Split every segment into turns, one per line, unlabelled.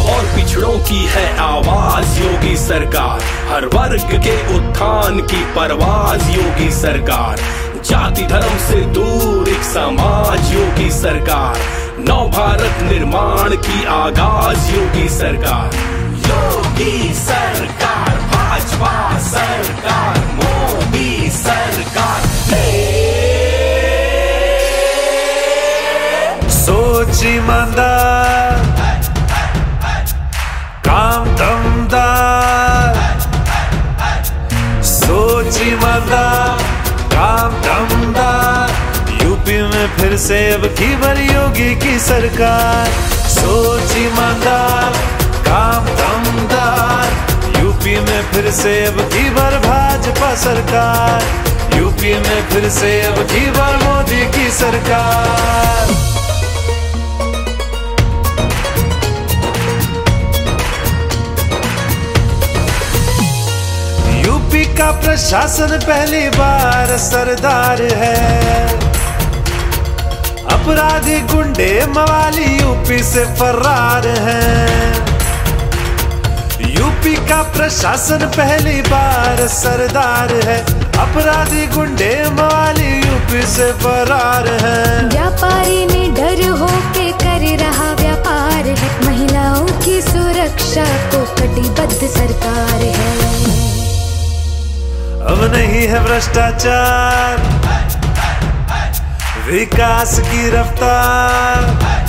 और पिछड़ों की है आवाज योगी सरकार, हर वर्ग के उत्थान की परवाज योगी सरकार, जाति धर्म से दूर एक समाज योगी सरकार, नव भारत निर्माण की आगाज योगी सरकार। योगी सरकार, भाजपा सरकार, मोदी सरकार।
सोच ईमानदार, काम दमदार, सोच ईमानदार, काम दमदार। यूपी में फिर से अब की बार योगी की सरकार। सोच ईमानदार, काम दमदार। यूपी में फिर से अब की बार भाजपा सरकार। यूपी में फिर से अब की बार मोदी की सरकार। यूपी का प्रशासन पहली बार सरदार है। अपराधी गुंडे मवाली यूपी से फरार हैं। यूपी का प्रशासन पहली बार सरदार है। अपराधी गुंडे मवाली यूपी से फरार हैं।
व्यापारी ने डर हो के कर रहा व्यापार है। महिलाओं की सुरक्षा को कटिबद्ध सरकार है।
अब नहीं है भ्रष्टाचार, विकास की रफ्तार।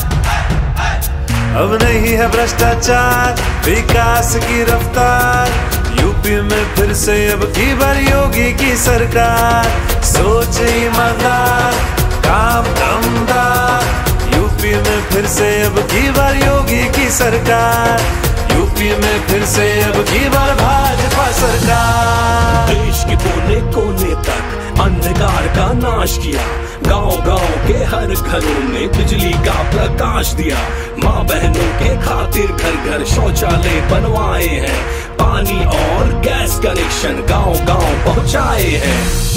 अब नहीं है भ्रष्टाचार, विकास की रफ्तार। यूपी में फिर से अब की बार योगी की सरकार। सोच ईमानदार, काम दमदार। यूपी में फिर से अब की बार योगी की सरकार। यूपी में फिर से अब की बार भाजपा सरकार।
देश के कोने कोने तक अंधकार का नाश किया। गांव-गांव के हर घरों में बिजली का प्रकाश दिया। माँ बहनों के खातिर घर घर शौचालय बनवाए हैं। पानी और गैस कनेक्शन गांव-गांव पहुंचाए हैं।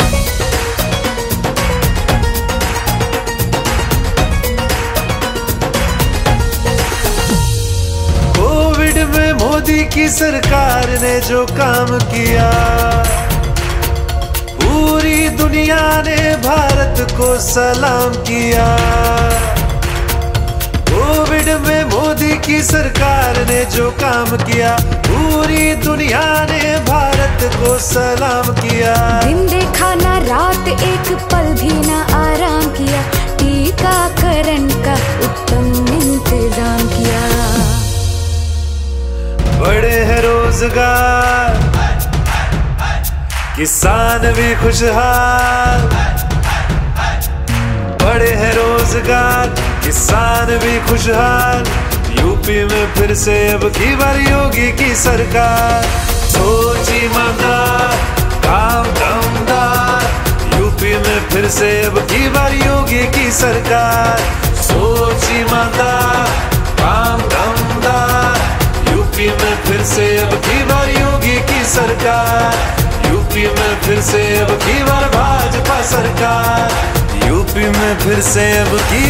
कोविड में मोदी की सरकार ने जो काम किया, पूरी दुनिया ने भारत को सलाम किया। कोविड में मोदी की सरकार ने जो काम किया, पूरी दुनिया ने भारत को सलाम किया।
दिन देखा ना रात एक पल भी ना आराम किया। टीकाकरण का उत्तम इंतजाम किया।
बड़े हैं रोजगार, किसान भी खुशहाल। बड़े हैं रोजगार, किसान भी खुशहाल। यूपी में फिर से अब की बार योगी की सरकार। सोच ईमानदार, काम दमदार। यूपी में फिर से अब की बार योगी की सरकार। सोच ईमानदार, काम दमदार। यूपी में फिर से अब की बार योगी की सरकार। यूपी में फिर से अब की बार भाजपा सरकार। यूपी में फिर से अब की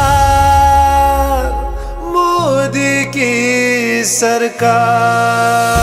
बार मोदी की सरकार।